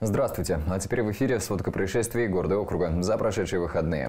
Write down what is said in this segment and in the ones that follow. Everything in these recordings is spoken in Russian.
Здравствуйте. А теперь в эфире сводка происшествий города и округа за прошедшие выходные.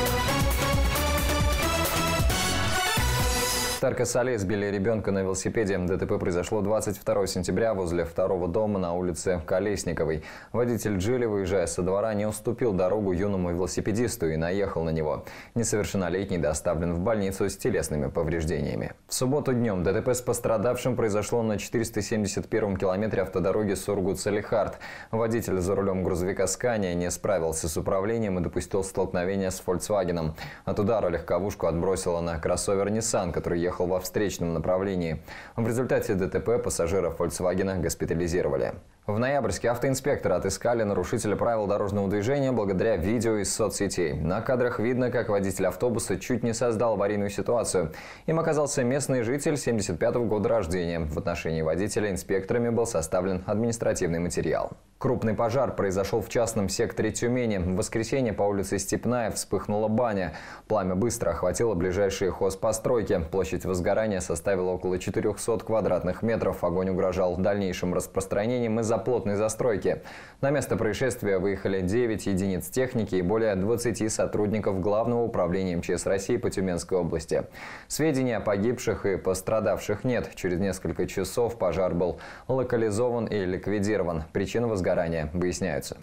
В Тарко-Сале сбили ребенка на велосипеде. ДТП произошло 22 сентября возле второго дома на улице Колесниковой. Водитель «Джили», выезжая со двора, не уступил дорогу юному велосипедисту и наехал на него. Несовершеннолетний доставлен в больницу с телесными повреждениями. В субботу днем ДТП с пострадавшим произошло на 471-м километре автодороги Сургут-Салехард. Водитель за рулем грузовика «Скания» не справился с управлением и допустил столкновение с «Фольксвагеном». От удара легковушку отбросило на кроссовер «Ниссан», который ехал во встречном направлении. В результате ДТП пассажира «Фольксвагена» госпитализировали. В Ноябрьске автоинспекторы отыскали нарушителя правил дорожного движения благодаря видео из соцсетей. На кадрах видно, как водитель автобуса чуть не создал аварийную ситуацию. Им оказался местный житель 75-го года рождения. В отношении водителя инспекторами был составлен административный материал. Крупный пожар произошел в частном секторе Тюмени. В воскресенье по улице Степная вспыхнула баня. Пламя быстро охватило ближайшие хозпостройки. Площадь возгорания составила около 400 квадратных метров. Огонь угрожал дальнейшим распространением из-за плотной застройки. На место происшествия выехали 9 единиц техники и более 20 сотрудников Главного управления МЧС России по Тюменской области. Сведений о погибших и пострадавших нет. Через несколько часов пожар был локализован и ликвидирован. Причины возгорания выясняются.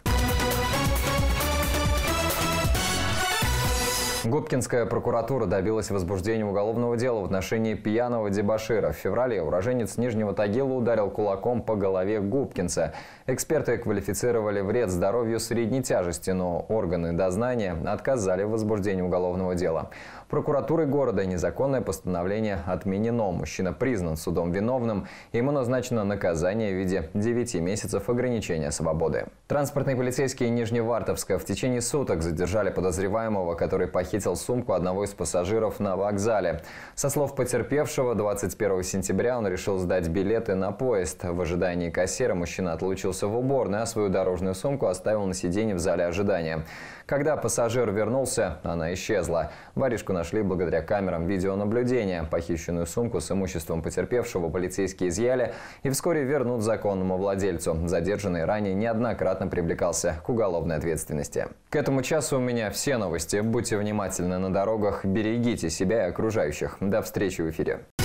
Губкинская прокуратура добилась возбуждения уголовного дела в отношении пьяного дебошира. В феврале уроженец Нижнего Тагила ударил кулаком по голове губкинца. Эксперты квалифицировали вред здоровью средней тяжести, но органы дознания отказали в возбуждении уголовного дела. Прокуратурой города незаконное постановление отменено. Мужчина признан судом виновным. Ему назначено наказание в виде 9 месяцев ограничения свободы. Транспортные полицейские Нижневартовска в течение суток задержали подозреваемого, который похитил сумку одного из пассажиров на вокзале. Со слов потерпевшего, 21 сентября он решил сдать билеты на поезд. В ожидании кассира мужчина отлучился в уборную, а свою дорожную сумку оставил на сиденье в зале ожидания. Когда пассажир вернулся, она исчезла. Воришку нашли благодаря камерам видеонаблюдения. Похищенную сумку с имуществом потерпевшего полицейские изъяли и вскоре вернут законному владельцу. Задержанный ранее неоднократно привлекался к уголовной ответственности. К этому часу у меня все новости. Будьте внимательны на дорогах, берегите себя и окружающих. До встречи в эфире.